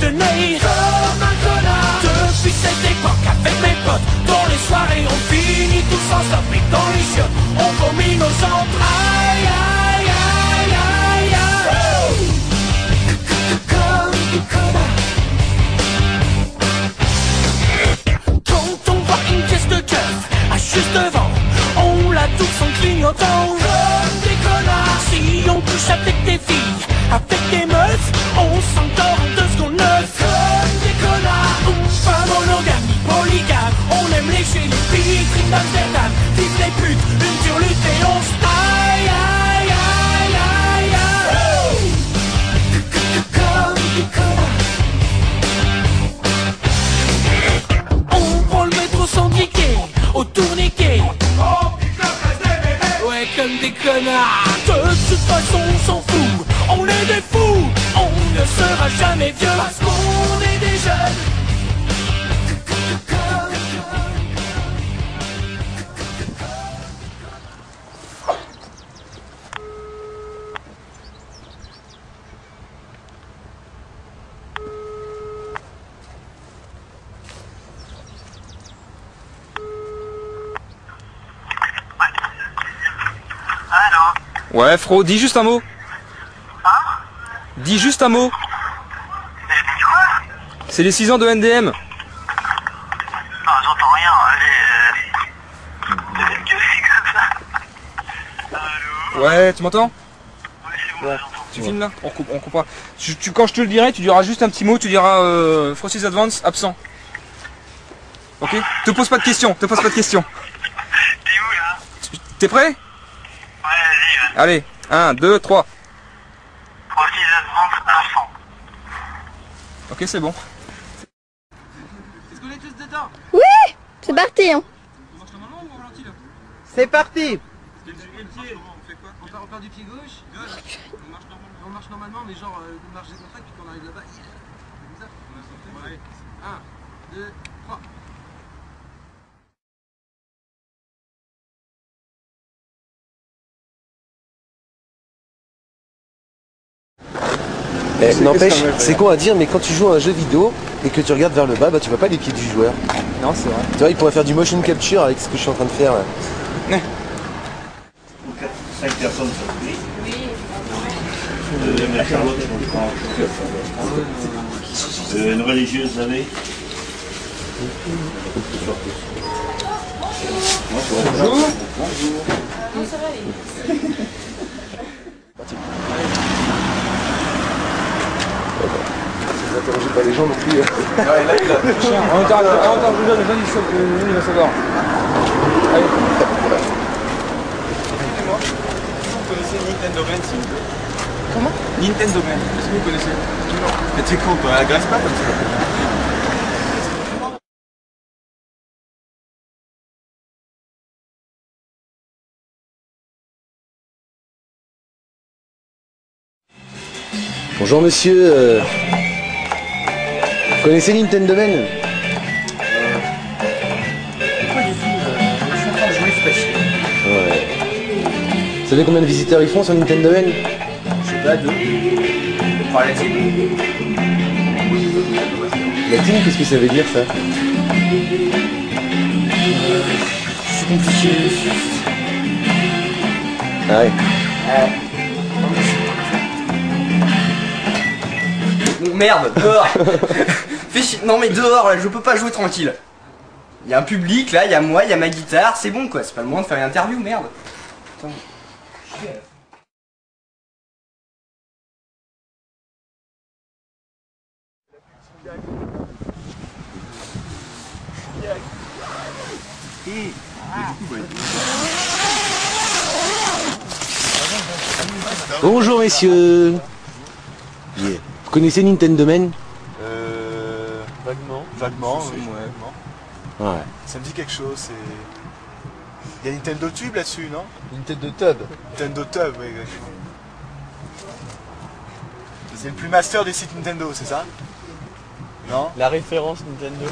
de nez comme un connard. Depuis cette époque avec mes potes, dans les soirées on finit tous ensemble. Et dans les chiottes on vomit nos entrailles. Aïe aïe aïe aïe. Comme des connards. Quand on voit une pièce de keuf juste devant, on la touche en clignotant comme des connards. Si on couche avec des filles, avec des meufs, on s'endort en 2 secondes 9 comme des connards. Pas monogamie, polygame, on aime lécher les filles, trip d'Amsterdam, vive les putes, une dure lutte et on se taille. Aïe aïe aïe aïe. Comme des connards. On prend le métro sans niquer, au tourniquet. Ouais, comme des connards. De toute façon on s'en fout, on est des fous. On ne sera jamais vieux parce qu'on est des jeunes. Ouais, Fro, dis juste un mot. Hein? Dis juste un mot. Dis quoi? C'est les 6 ans de NDM. Ah, j'entends rien, allez. Que c'est comme ça? Allô? Ouais, tu m'entends? Ouais, c'est bon, Ouais. j'entends. Tu filmes là? On comprend. Quand je te le dirai, tu diras juste un petit mot, tu diras Frosties Advance, absent. Ok? Te pose pas de questions, T'es où là? T'es prêt? Ouais, vas-y, Allez, 1, 2, 3. Frosties Advance absent. Ok, c'est bon. Est-ce qu'on est tous dedans? Oui, c'est parti. Hein. On marche normalement ou au ralenti là? C'est parti. Quel pied? On fait quoi? On part du pied gauche. On marche normalement, mais genre on marche des contrats, puis quand on arrive là-bas, c'est bizarre. Ouais. 1, 2, 3. N'empêche, c'est con à dire, mais quand tu joues à un jeu vidéo et que tu regardes vers le bas, bah tu vois pas les pieds du joueur. Non, c'est vrai. Tu vois, il pourrait faire du motion capture avec ce que je suis en train de faire là. 5 personnes surprises. Oui. Mais Charlotte, une religieuse, vous savez. Bonjour. Non, ça va aller. Vous interrogez pas les gens non plus. On interroge les gens, il va savoir. Allez. Excusez-moi, vous connaissez Nintendo Man, s'il vous plaît? Comment? Nintendo Man, est-ce que vous connaissez? Non. Mais t'es con, toi, agresse pas comme ça. Bonjour monsieur, vous connaissez Nintendo Man? Pas du tout, je suis en train de jouer fraîche. Ouais. Vous savez combien de visiteurs ils font sur Nintendo Man? Je sais pas, 2. Par la team. La team, qu'est-ce que ça veut dire ça? C'est compliqué. Ah ouais. Merde, dehors. Fais chier. Non mais dehors là, je peux pas jouer tranquille. Il y a un public là, il y a moi, il y a ma guitare, c'est bon quoi, c'est pas le moment de faire une interview, merde. Attends. Bonjour messieurs. Yeah. Vous connaissez Nintendo Man? Vaguement, oui. Ouais. Ça me dit quelque chose, c'est... Il y a Nintendo Tube là-dessus, non? Nintendo Tub. Nintendo Tub, oui, exactement. C'est le plus master des sites Nintendo, c'est ça? Non? La référence Nintendo.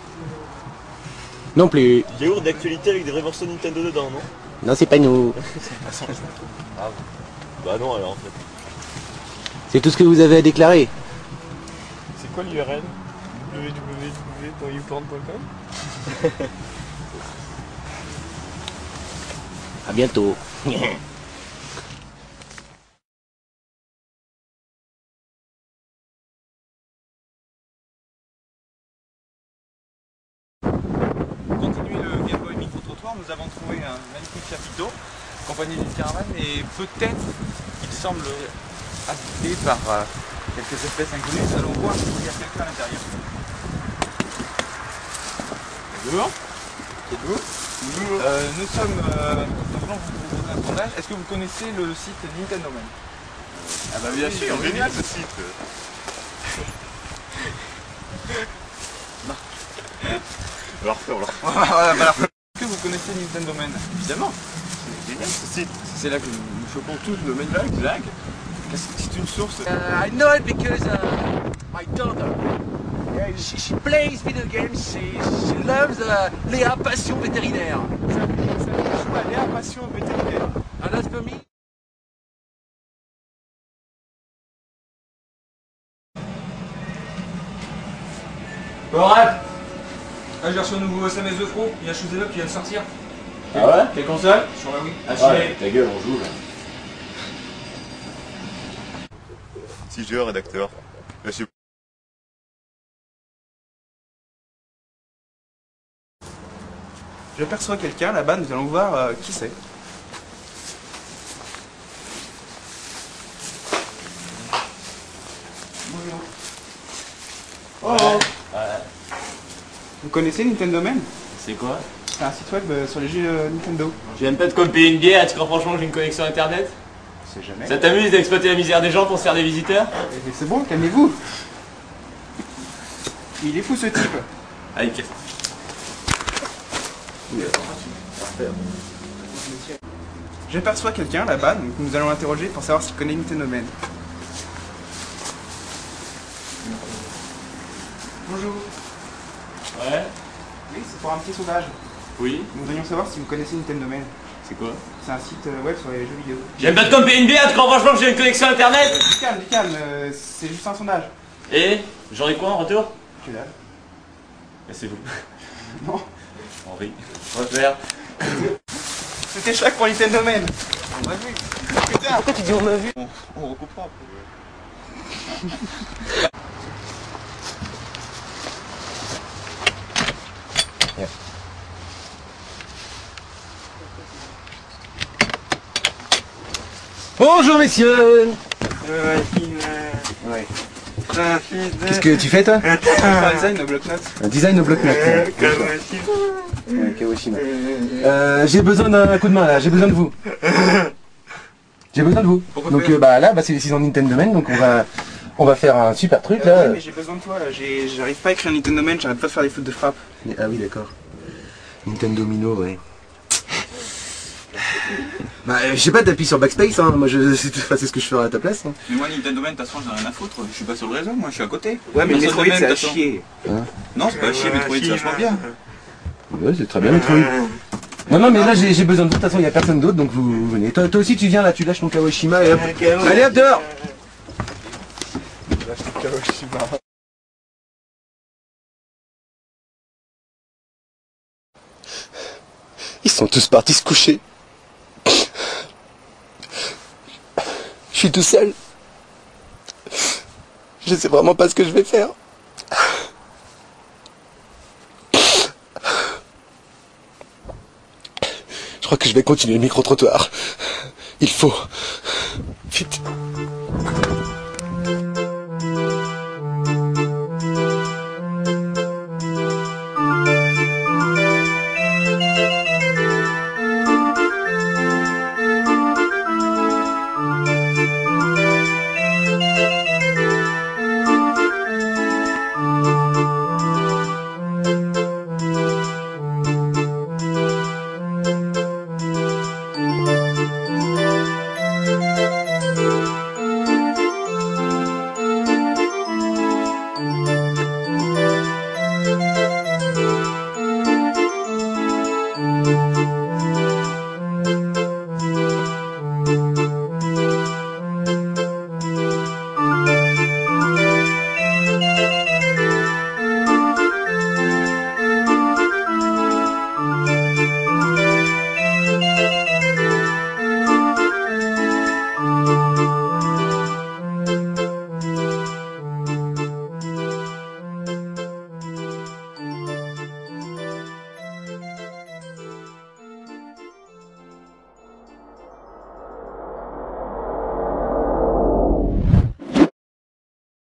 Non plus. Yaourt d'actualité avec des vrais morceaux Nintendo dedans, non? Non, c'est pas nous. Ah, bah non alors en fait. C'est tout ce que vous avez à déclarer. C'est C'est quoi l'URL? www.youporn.com. À bientôt. Pour continuer le Game Boy micro-trottoir, nous avons trouvé un magnifique chapiteau, accompagné d'une caravane, et peut-être il semble habité par quelques espèces inconnues. Nous allons voir s'il y a quelqu'un à l'intérieur. Bonjour. Nous allons vous proposer un sondage. Est-ce que vous connaissez le site Nintendo Man? Ah bah bien sûr, génial ce site. On va refaire. Est-ce que vous connaissez Nintendo Man? Évidemment. C'est génial ce site. C'est là que nous chopons tous nos main lag. C'est une source. I know it because my daughter, she plays video games, she loves Léa Passion Vétérinaire. Ça joue à Léa Passion Vétérinaire. And as for me, Bref. J'ai reçu un nouveau SMS de Fro, il y a Shoes Up qui vient de sortir. Ah ouais? Quelle console? Sur la Wii. Ah ouais, ta gueule, on joue là. Si je rédacteur. Monsieur. J'aperçois quelqu'un là-bas, nous allons voir qui c'est. Bonjour. Oh. Vous connaissez Nintendo Man? C'est quoi? C'est un site web sur les jeux Nintendo. Je viens peut-être comme payer une bière, tu crois franchement que j'ai une connexion internet? C'est jamais. Ça t'amuse d'exploiter la misère des gens pour se faire des visiteurs? Mais c'est bon, calmez-vous. Il est fou ce type. Allez, casse. J'aperçois quelqu'un là-bas, donc nous allons l'interroger pour savoir s'il connaît Nintendo Man. Bonjour. Ouais? Oui, c'est pour un petit sondage. Oui? Nous voulions savoir si vous connaissez Nintendo Man. C'est quoi? C'est un site web sur les jeux vidéo. J'aime pas de comme payer une bière, tu crois franchement que j'ai une connexion internet? Du calme, c'est juste un sondage. Et j'aurai quoi en retour? Que dalle. C'est vous. Non. Henri. Refaire. C'était chaque pour Nintendo Man. On a vu. Putain, pourquoi tu dis on a vu? On recoupera. Bonjour messieurs. Ouais. Qu'est-ce que tu fais toi? Un design au bloc-notes. Un design au bloc-notes. Kawashima. J'ai besoin d'un coup de main là, j'ai besoin de vous. J'ai besoin de vous. Donc là c'est les 6 ans de Nintendo Man, donc on va faire un super truc là. Oui, mais j'ai besoin de toi là, j'arrive pas à écrire Nintendo Man, j'arrête pas de faire des fautes de frappe. Ah oui d'accord. Nintendo Mino, ouais. Bah je sais pas, t'appuies sur backspace, hein. Moi c'est ce que je ferai à ta place. Hein. Mais moi Nintendo Man, de toute façon j'en ai rien à foutre, je suis pas sur le réseau, moi je suis à côté. Ouais mais Personne Metroid de même, c'est à de toute façon. chier. Hein? Non c'est pas à chier, Metroid c'est vachement bien. Ouais c'est très bien Metroid. Non mais là j'ai besoin de vous, de toute façon il y a personne d'autre donc vous venez. Toi aussi tu viens là, tu lâches ton Kawashima et hop. Allez hop dehors. Lâche ton Kawashima. Ils sont tous partis se coucher. Je suis tout seul. Je sais vraiment pas ce que je vais faire. Je crois que je vais continuer le micro-trottoir. Il faut. Vite.